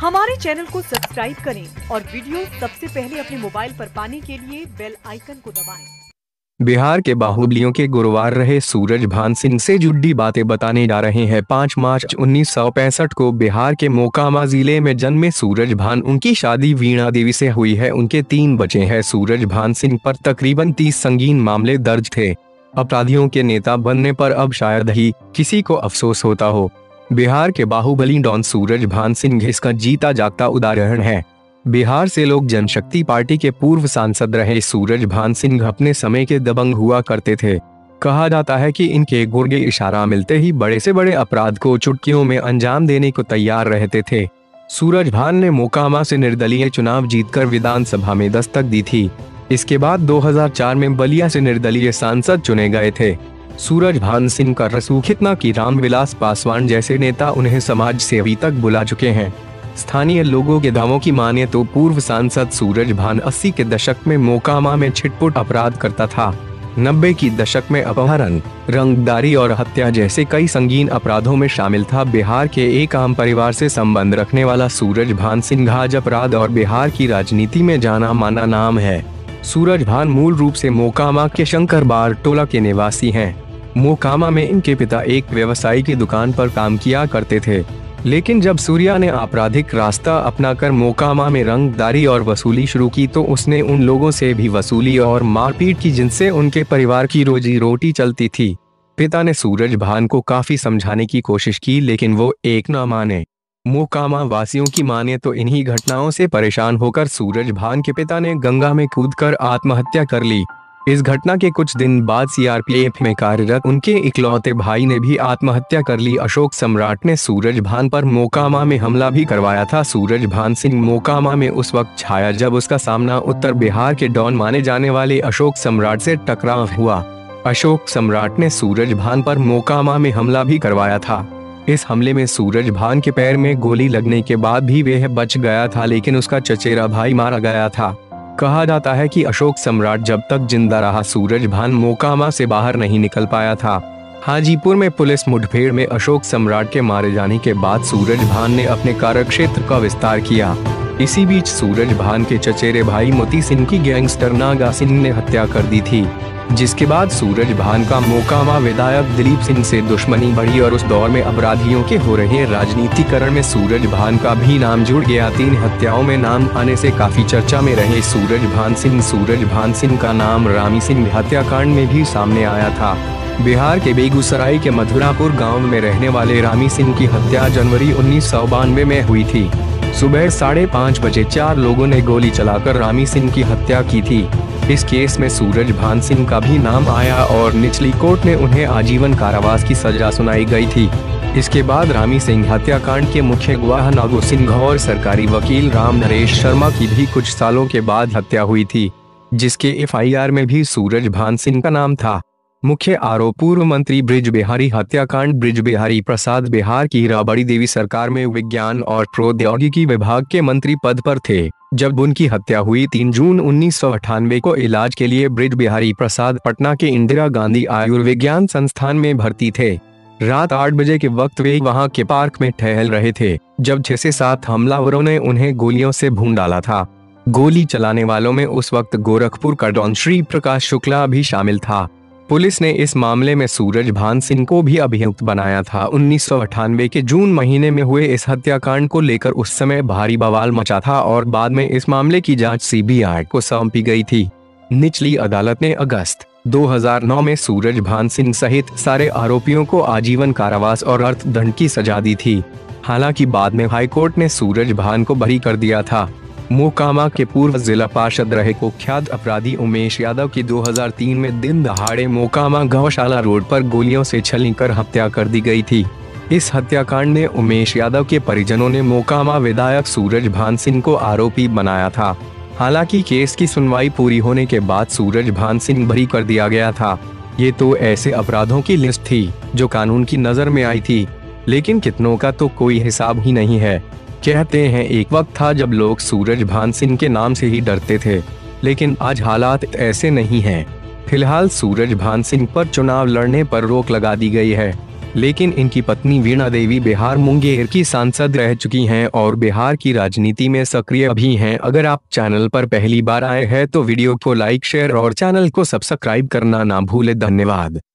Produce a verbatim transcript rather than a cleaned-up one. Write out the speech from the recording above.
हमारे चैनल को सब्सक्राइब करें और वीडियो सबसे पहले अपने मोबाइल पर पाने के लिए बेल आइकन को दबाएं। बिहार के बाहुबलियों के गुरुवार रहे सूरजभान सिंह से जुड़ी बातें बताने जा रहे हैं। पाँच मार्च उन्नीस सौ पैंसठ को बिहार के मोकामा जिले में जन्मे सूरजभान, उनकी शादी वीणा देवी से हुई है। उनके तीन बच्चे हैं। सूरजभान सिंह पर तकरीबन तीस संगीन मामले दर्ज थे। अपराधियों के नेता बनने पर अब शायद ही किसी को अफसोस होता हो। बिहार के बाहुबली डॉन सूरजभान सिंह इसका जीता जागता उदाहरण है। बिहार से लोक जनशक्ति पार्टी के पूर्व सांसद रहे सूरजभान सिंह अपने समय के दबंग हुआ करते थे। कहा जाता है कि इनके गुर्गे इशारा मिलते ही बड़े से बड़े अपराध को चुटकियों में अंजाम देने को तैयार रहते थे। सूरजभान ने मोकामा से निर्दलीय चुनाव जीतकर विधानसभा में दस्तक दी थी। इसके बाद दो हज़ार चार में बलिया से निर्दलीय सांसद चुने गए थे। सूरजभान सिंह का रसूख इतना कि रामविलास पासवान जैसे नेता उन्हें समाज सेवी तक बुला चुके हैं। स्थानीय लोगों के दावों की माने तो पूर्व सांसद सूरजभान अस्सी के दशक में मोकामा में छिटपुट अपराध करता था। नब्बे की दशक में अपहरण, रंगदारी और हत्या जैसे कई संगीन अपराधों में शामिल था। बिहार के एक आम परिवार से संबंध रखने वाला सूरजभान सिंह आज अपराध और बिहार की राजनीति में जाना माना नाम है। सूरजभान मूल रूप से मोकामा के शंकरबार टोला के निवासी हैं। मोकामा में इनके पिता एक व्यवसायी की दुकान पर काम किया करते थे, लेकिन जब सूर्या ने आपराधिक रास्ता अपनाकर मोकामा में रंगदारी और वसूली शुरू की तो उसने उन लोगों से भी वसूली और मारपीट की जिनसे उनके परिवार की रोजी रोटी चलती थी। पिता ने सूरजभान को काफी समझाने की कोशिश की, लेकिन वो एक न माने। मोकामा वासियों की माने तो इन्हीं घटनाओं से परेशान होकर सूरजभान के पिता ने गंगा में कूदकर आत्महत्या कर ली। इस घटना के कुछ दिन बाद सी आर पी एफ में कार्यरत उनके इकलौते भाई ने भी आत्महत्या कर ली। अशोक सम्राट ने सूरजभान पर मोकामा में हमला भी करवाया था। सूरजभान सिंह मोकामा में उस वक्त छाया जब उसका सामना उत्तर बिहार के डॉन माने जाने वाले अशोक सम्राट से टकराव हुआ। अशोक सम्राट ने सूरजभान पर मोकामा में हमला भी करवाया था। इस हमले में सूरजभान के पैर में गोली लगने के बाद भी वह बच गया था, लेकिन उसका चचेरा भाई मारा गया था। कहा जाता है कि अशोक सम्राट जब तक जिंदा रहा सूरजभान मोकामा से बाहर नहीं निकल पाया था। हाजीपुर में पुलिस मुठभेड़ में अशोक सम्राट के मारे जाने के बाद सूरजभान ने अपने कार्यक्षेत्र का विस्तार किया। इसी बीच सूरजभान के चचेरे भाई मोती सिंह की गैंगस्टर नागा सिंह ने हत्या कर दी थी, जिसके बाद सूरजभान का मोकामा विधायक दिलीप सिंह से दुश्मनी बढ़ी और उस दौर में अपराधियों के हो रहे राजनीतिकरण में सूरजभान का भी नाम जुड़ गया। तीन हत्याओं में नाम आने से काफी चर्चा में रहे सूरजभान सिंह। सूरजभान सिंह का नाम रामी सिंह हत्याकांड में भी सामने आया था। बिहार के बेगूसराय के मथुरापुर गाँव में रहने वाले रामी सिंह की हत्या जनवरी उन्नीस सौ बानवे में हुई थी। सुबह साढ़े पाँच बजे चार लोगों ने गोली चलाकर रामी सिंह की हत्या की थी। इस केस में सूरजभान सिंह का भी नाम आया और निचली कोर्ट ने उन्हें आजीवन कारावास की सजा सुनाई गई थी। इसके बाद रामी सिंह हत्याकांड के मुख्य गवाह नागो सिंह और सरकारी वकील राम नरेश शर्मा की भी कुछ सालों के बाद हत्या हुई थी, जिसके एफ आई आर में भी सूरजभान सिंह का नाम था। मुख्य आरोप पूर्व मंत्री ब्रिज बिहारी हत्याकांड। ब्रिज बिहारी प्रसाद बिहार की राबड़ी देवी सरकार में विज्ञान और प्रौद्योगिकी विभाग के मंत्री पद पर थे। जब उनकी हत्या हुई तीन जून उन्नीस सौ अट्ठानवे को इलाज के लिए ब्रिज बिहारी प्रसाद पटना के इंदिरा गांधी आयुर्विज्ञान संस्थान में भर्ती थे। रात आठ बजे के वक्त वे वहां के पार्क में टहल रहे थे जब छह से सात हमलावरों ने उन्हें गोलियों से भून डाला था। गोली चलाने वालों में उस वक्त गोरखपुर का डॉन श्री प्रकाश शुक्ला भी शामिल था। पुलिस ने इस मामले में सूरजभान सिंह को भी अभियुक्त बनाया था। उन्नीस सौ अट्ठानवे के जून महीने में हुए इस हत्याकांड को लेकर उस समय भारी बवाल मचा था और बाद में इस मामले की जांच सी बी आई को सौंपी गई थी। निचली अदालत ने अगस्त दो हज़ार नौ में सूरजभान सिंह सहित सारे आरोपियों को आजीवन कारावास और अर्थदंड की सजा दी थी। हालांकि बाद में हाईकोर्ट ने सूरजभान को बरी कर दिया था। मोकामा के पूर्व जिला पार्षद रहे कुख्यात अपराधी उमेश यादव की दो हज़ार तीन में दिन दहाड़े मोकामा गौशाला रोड पर गोलियों से छलनीकर हत्या कर दी गई थी। इस हत्याकांड में उमेश यादव के परिजनों ने मोकामा विधायक सूरजभान सिंह को आरोपी बनाया था। हालांकि केस की सुनवाई पूरी होने के बाद सूरजभान सिंह बरी कर दिया गया था। ये तो ऐसे अपराधों की लिस्ट थी जो कानून की नजर में आई थी, लेकिन कितनों का तो कोई हिसाब ही नहीं है। कहते हैं एक वक्त था जब लोग सूरजभान सिंह के नाम से ही डरते थे, लेकिन आज हालात ऐसे नहीं हैं। फिलहाल सूरजभान सिंह पर चुनाव लड़ने पर रोक लगा दी गई है। लेकिन इनकी पत्नी वीणा देवी बिहार मुंगेर की सांसद रह चुकी हैं और बिहार की राजनीति में सक्रिय भी हैं। अगर आप चैनल पर पहली बार आए हैं तो वीडियो को लाइक शेयर और चैनल को सब्सक्राइब करना ना भूलें। धन्यवाद।